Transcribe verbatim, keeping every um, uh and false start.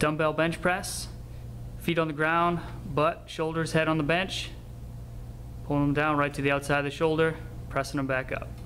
Dumbbell bench press, feet on the ground, butt, shoulders, head on the bench, pulling them down right to the outside of the shoulder, pressing them back up.